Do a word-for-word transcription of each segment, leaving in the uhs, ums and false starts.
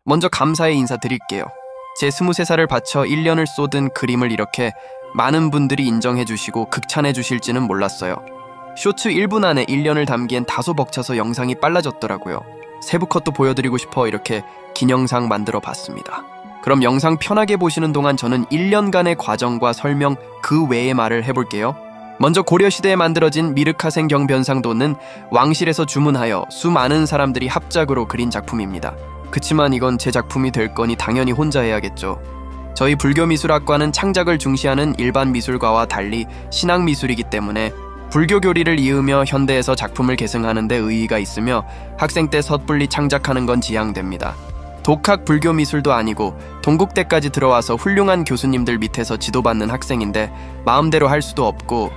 먼저 감사의 인사드릴게요. 제 스물세 살을 바쳐 일 년을 쏟은 그림을 이렇게 많은 분들이 인정해 주시고 극찬해 주실지는 몰랐어요. 쇼츠 일 분 안에 일 년을 담기엔 다소 벅차서 영상이 빨라졌더라고요. 세부 컷도 보여드리고 싶어 이렇게 긴 영상 만들어 봤습니다. 그럼 영상 편하게 보시는 동안 저는 일 년간의 과정과 설명 그 외의 말을 해볼게요. 먼저 고려시대에 만들어진 미르카생 경변상도는 왕실에서 주문하여 수많은 사람들이 합작으로 그린 작품입니다. 그치만 이건 제 작품이 될 거니 당연히 혼자 해야겠죠. 저희 불교미술학과는 창작을 중시하는 일반 미술과와 달리 신앙미술이기 때문에 불교 교리를 이으며 현대에서 작품을 계승하는 데 의의가 있으며 학생 때 섣불리 창작하는 건 지양됩니다. 독학 불교 미술도 아니고 동국대까지 들어와서 훌륭한 교수님들 밑에서 지도받는 학생인데 마음대로 할 수도 없고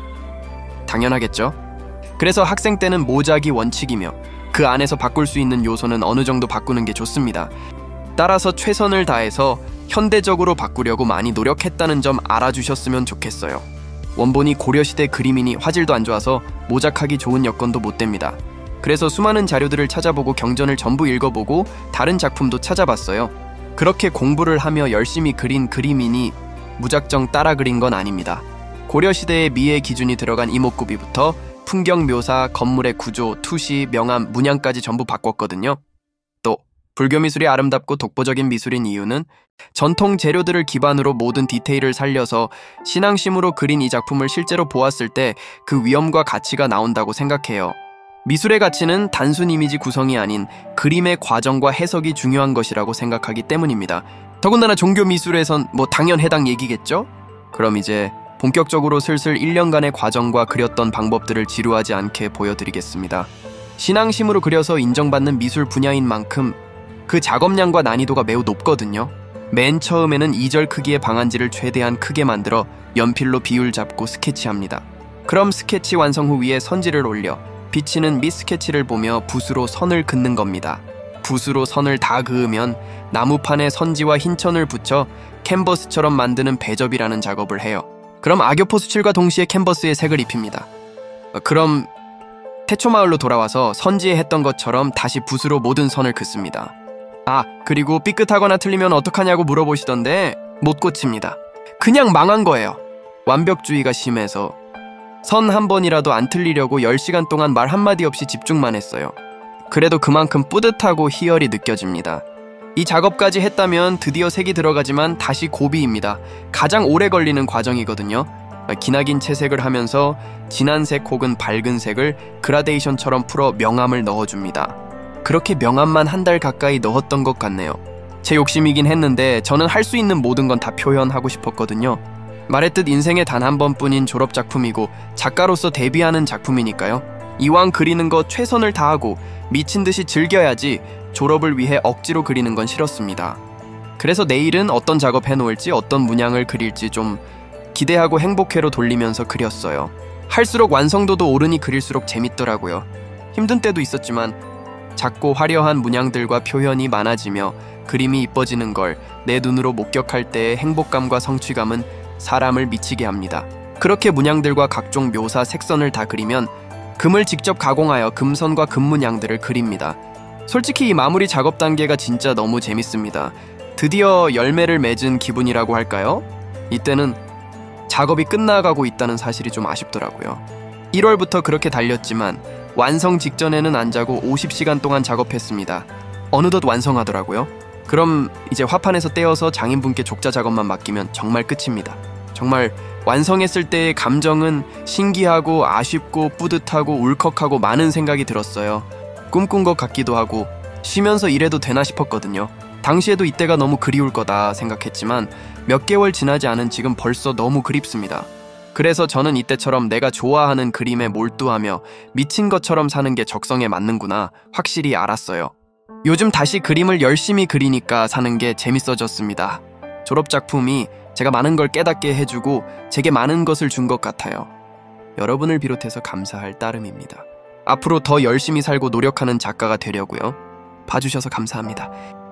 당연하겠죠? 그래서 학생 때는 모작이 원칙이며 그 안에서 바꿀 수 있는 요소는 어느 정도 바꾸는 게 좋습니다. 따라서 최선을 다해서 현대적으로 바꾸려고 많이 노력했다는 점 알아주셨으면 좋겠어요. 원본이 고려시대 그림이니 화질도 안 좋아서 모작하기 좋은 여건도 못 됩니다. 그래서 수많은 자료들을 찾아보고 경전을 전부 읽어보고 다른 작품도 찾아봤어요. 그렇게 공부를 하며 열심히 그린 그림이니 무작정 따라 그린 건 아닙니다. 고려시대의 미의 기준이 들어간 이목구비부터 풍경 묘사, 건물의 구조, 투시, 명암, 문양까지 전부 바꿨거든요. 또 불교 미술이 아름답고 독보적인 미술인 이유는 전통 재료들을 기반으로 모든 디테일을 살려서 신앙심으로 그린 이 작품을 실제로 보았을 때 그 위엄과 가치가 나온다고 생각해요. 미술의 가치는 단순 이미지 구성이 아닌 그림의 과정과 해석이 중요한 것이라고 생각하기 때문입니다. 더군다나 종교 미술에선 뭐 당연 해당 얘기겠죠? 그럼 이제 본격적으로 슬슬 일 년간의 과정과 그렸던 방법들을 지루하지 않게 보여드리겠습니다. 신앙심으로 그려서 인정받는 미술 분야인 만큼 그 작업량과 난이도가 매우 높거든요. 맨 처음에는 이 절 크기의 방안지를 최대한 크게 만들어 연필로 비율 잡고 스케치합니다. 그럼 스케치 완성 후 위에 선지를 올려 비치는 밑 스케치를 보며 붓으로 선을 긋는 겁니다. 붓으로 선을 다 그으면 나무판에 선지와 흰천을 붙여 캔버스처럼 만드는 배접이라는 작업을 해요. 그럼 악교포 수칠과 동시에 캔버스에 색을 입힙니다. 그럼 태초마을로 돌아와서 선지에 했던 것처럼 다시 붓으로 모든 선을 긋습니다. 아, 그리고 삐끗하거나 틀리면 어떡하냐고 물어보시던데 못 고칩니다. 그냥 망한 거예요. 완벽주의가 심해서 선 한 번이라도 안 틀리려고 열 시간 동안 말 한마디 없이 집중만 했어요. 그래도 그만큼 뿌듯하고 희열이 느껴집니다. 이 작업까지 했다면 드디어 색이 들어가지만 다시 고비입니다. 가장 오래 걸리는 과정이거든요. 기나긴 채색을 하면서 진한 색 혹은 밝은 색을 그라데이션처럼 풀어 명암을 넣어줍니다. 그렇게 명암만 한 달 가까이 넣었던 것 같네요. 제 욕심이긴 했는데 저는 할 수 있는 모든 건 다 표현하고 싶었거든요. 말했듯 인생에 단 한 번뿐인 졸업작품이고 작가로서 데뷔하는 작품이니까요. 이왕 그리는 거 최선을 다하고 미친 듯이 즐겨야지 졸업을 위해 억지로 그리는 건 싫었습니다. 그래서 내일은 어떤 작업 해놓을지 어떤 문양을 그릴지 좀 기대하고 행복해로 돌리면서 그렸어요. 할수록 완성도도 오르니 그릴수록 재밌더라고요. 힘든 때도 있었지만 작고 화려한 문양들과 표현이 많아지며 그림이 이뻐지는 걸 내 눈으로 목격할 때의 행복감과 성취감은 사람을 미치게 합니다. 그렇게 문양들과 각종 묘사, 색선을 다 그리면 금을 직접 가공하여 금선과 금문양들을 그립니다. 솔직히 이 마무리 작업 단계가 진짜 너무 재밌습니다. 드디어 열매를 맺은 기분이라고 할까요? 이때는 작업이 끝나가고 있다는 사실이 좀 아쉽더라고요. 일월부터 그렇게 달렸지만 완성 직전에는 안 자고 오십 시간 동안 작업했습니다. 어느덧 완성하더라고요. 그럼 이제 화판에서 떼어서 장인분께 족자 작업만 맡기면 정말 끝입니다. 정말 완성했을 때의 감정은 신기하고 아쉽고 뿌듯하고 울컥하고 많은 생각이 들었어요. 꿈꾼 것 같기도 하고 쉬면서 일해도 되나 싶었거든요. 당시에도 이때가 너무 그리울 거다 생각했지만 몇 개월 지나지 않은 지금 벌써 너무 그립습니다. 그래서 저는 이때처럼 내가 좋아하는 그림에 몰두하며 미친 것처럼 사는 게 적성에 맞는구나 확실히 알았어요. 요즘 다시 그림을 열심히 그리니까 사는 게 재밌어졌습니다. 졸업작품이 제가 많은 걸 깨닫게 해주고 제게 많은 것을 준 것 같아요. 여러분을 비롯해서 감사할 따름입니다. 앞으로 더 열심히 살고 노력하는 작가가 되려고요. 봐주셔서 감사합니다.